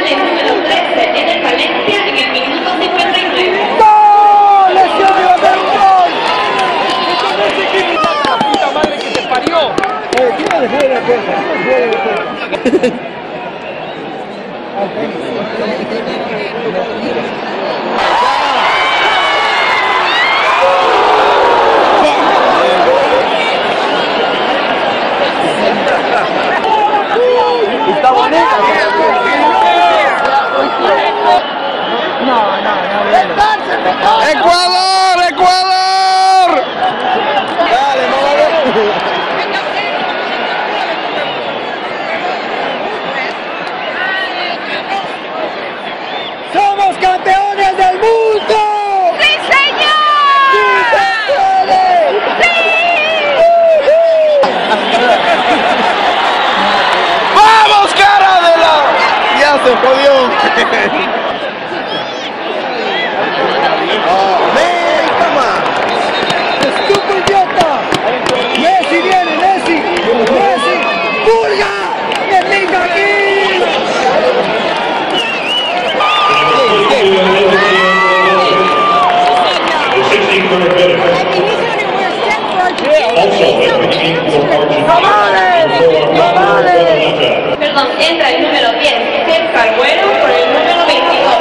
sale el número 13 en el Valencia en el minuto 59. ¡Gol! ¡Lesión de bater un gol! ¡La puta madre que te parió! ¿Quién le fue la defensa? Está bonita. No. ¡Ecuador! ¡Ecuador! Dale, no va a ver. ¡Somos campeones del mundo! ¡Sí, señor! ¡Sí se puede! ¡Vamos, cara de la! ¡Ya se jodió! ¡Ven, toma! ¡Estúpido idiota! ¡Messi viene, Messi! ¡Messi! ¡Pulga! ¡Messi aquí! Perdón, entra el número 10, César Agüero, por el número 22,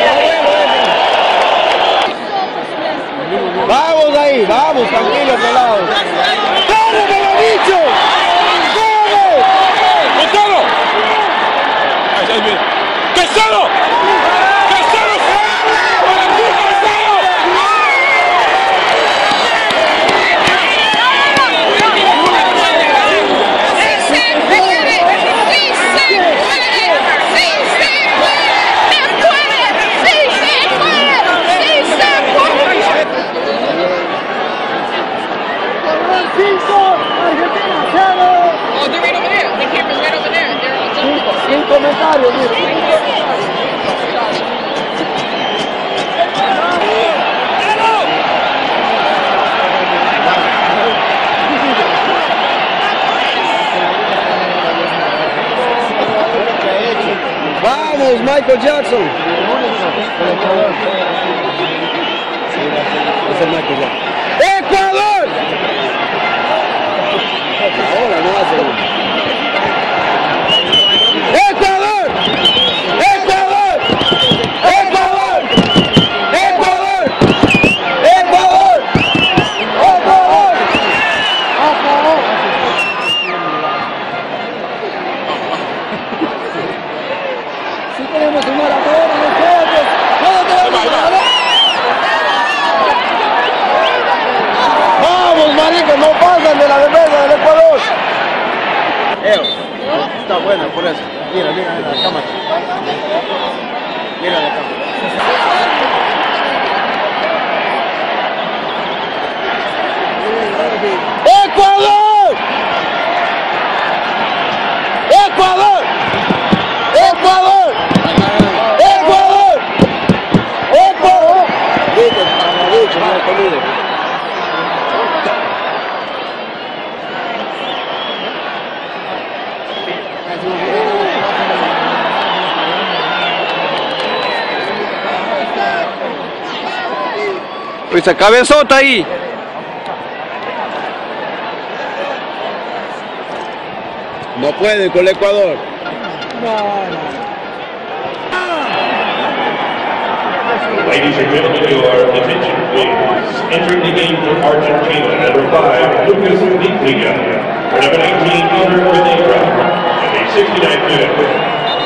Vamos ahí, vamos, tranquilos, pelados. ¡Corre, me lo he dicho! ¡Corre! ¡Casado! ¡Casado! Sin comentarios, mira. Vamos, Michael Jackson. Es el Michael Jackson. ¡Ecuador! Ahora no hace. ¡Ecuador! ¡Ecuador! ¡Ecuador! ¡Ecuador! ¡Ecuador! ¡Ecuador! Si tenemos un maratón, nosotros. ¡Vamos, maricos! No pasan de la defensa del Ecuador. Está buena por eso. Mira la cámara. Mira la cámara. ¡Ecuador! ¡Ecuador! ¡Ecuador! ¡Ecuador! ¡Ecuador! Viste, amarillo, no he comido. Esa cabezota ahí. No puede con el Ecuador. Ladies and gentlemen, your attention please. Entering the game for Argentina, number 5, Lucas Viglia. For number 19, Peter Pereira. And a 69-minute.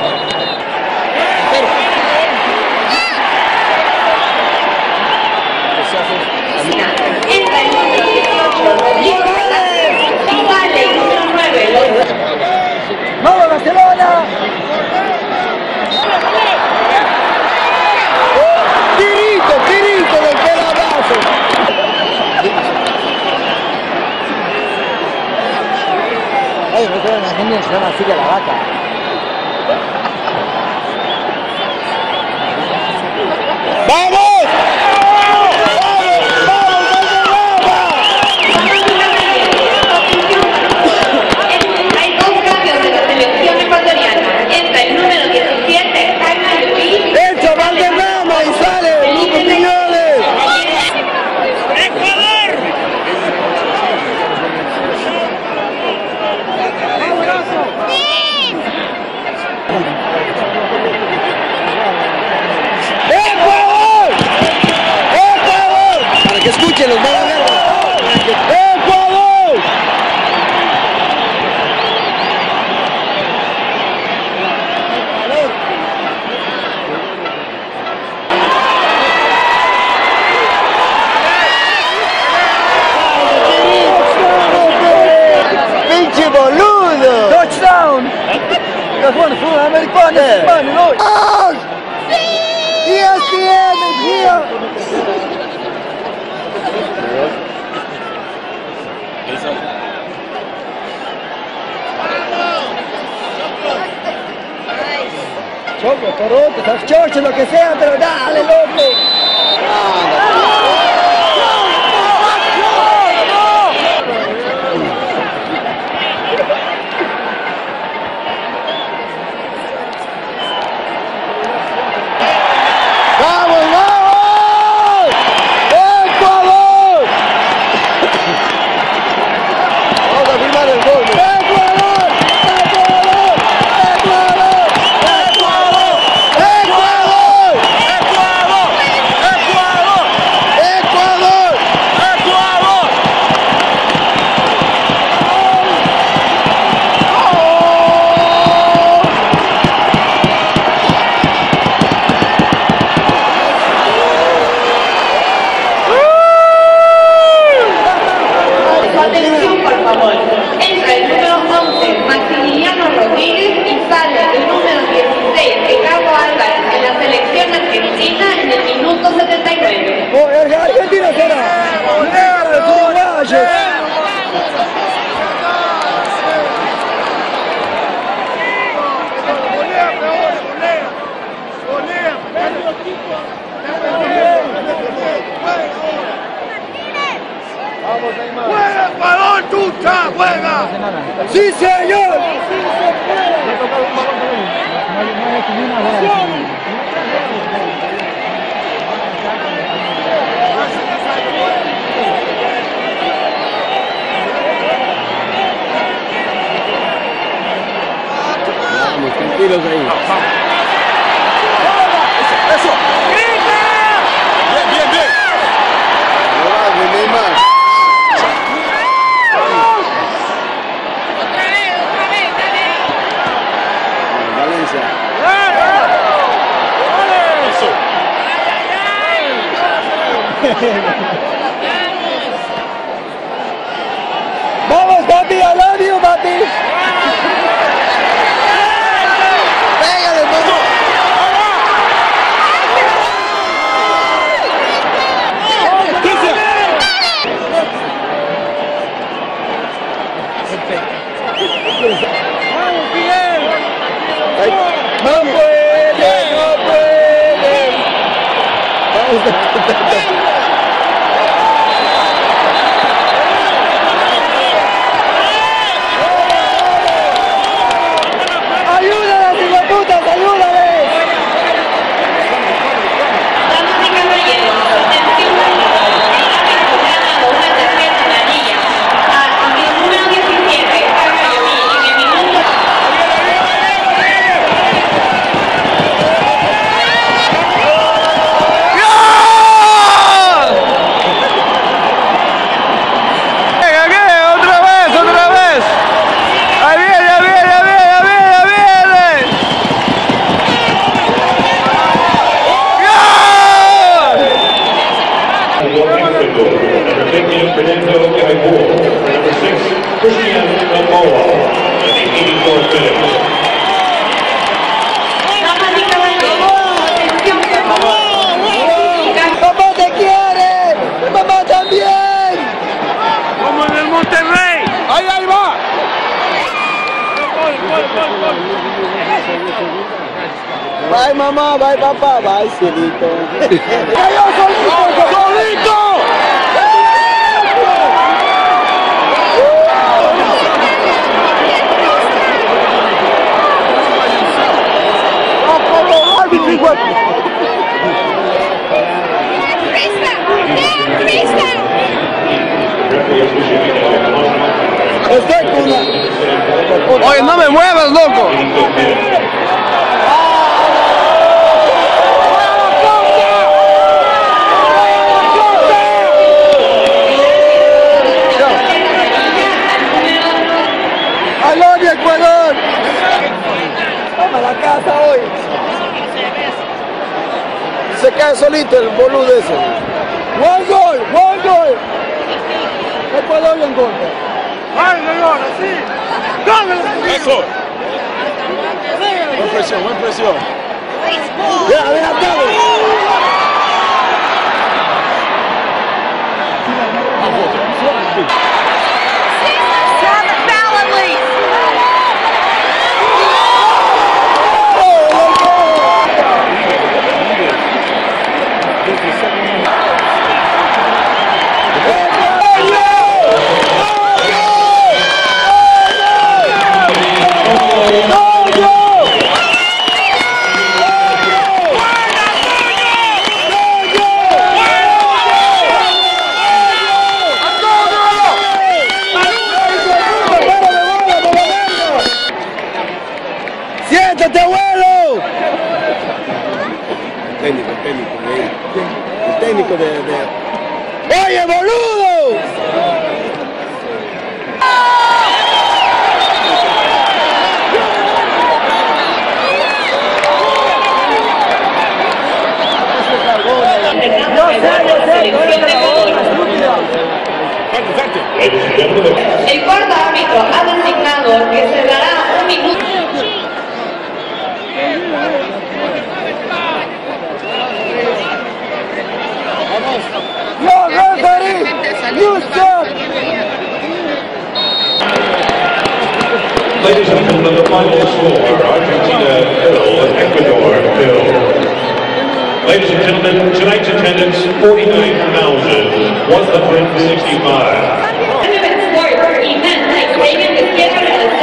entra el número 18, y sale el número 9, ¡Vamos, Barcelona! ¡Tirito del pedazo! Ay, me quedo en la gente, se llama así que la vaca. ¡Vamos! Hay dos cambios de la selección ecuatoriana. Entra el número 17, Échelos, van a ver. ¡Ecuador! ¡Pinche boludo! ¡Touchdown! ¡Estás bueno, fútbol americano! ¡Ah! ESPN is here! Choco, coroto, estás chocho, lo que sea, pero dale, loco. ¡Vamos, vamos! ¡Ecuador! Vamos a firmar el gol. ¡Ecuador! ¡Ecuador! ¡Ecuador! ¡Ecuador! ¡Ecuador! ¡Ecuador! ¡Ecuador! ¡Ecuador! Atención, por favor. Entra el número 11, Maximiliano Rodríguez, y sale el número 16, Ricardo Álvarez, en la selección argentina en el minuto 79. ¡Oh, Argentina será! ¡Negro, uruguayo! ¡Juega, Ecuador, chucha! ¡Juega! ¡Sí, señor! Vamos, tranquilos ahí. ¡Eso! ¡Bien, bien, bien! Bravo, Neymar. Valencia. Vamos, papi, I love you, papi. Pégale, vamos. Vamos, Miguel. No puede, no puede. Vamos. ¡Ayúdales, hijueputas, ayúdales! Damas y caballeros, atención, por favor. El árbitro ha dado una tarjeta amarilla al número 17, Aguayoví, en el minuto... ¡Venga, que! ¡Otra vez, otra vez! ¡Ahí viene, ahí viene, ahí viene, ahí viene, ahí viene! Number 15, Fernando Gaibor. Number 6, Christian Gamboa. At the 84th minute. Damas y caballeros, atención, por favor. ¡Papá te quiere! ¡Mamá también! ¡Como en el Monterrey! ¡Ahí, ahí va! Bye, mamá, bye, papá, bye, cielito. ¡Cayó solito! ¡Solito! Oye, no me muevas, loco. se cae solito el boludo ese. ¡Buen gol! ¡Buen gol! Ecuador en contra. ¡Ay, no, así! ¡Dale! ¡Eso! Buena presión, buena presión. ¡Ya, adelantado! ¡Siéntate, abuelo! El técnico de... ¡Oye, boludo! El cuarto árbitro ha designado que se dará un minuto. ¡No, referee! ¡Houston! Ladies and gentlemen, the final score, Argentina 0, Ecuador 0. Ladies and gentlemen, tonight's attendance, 49,165. Sports, event like Reagan, the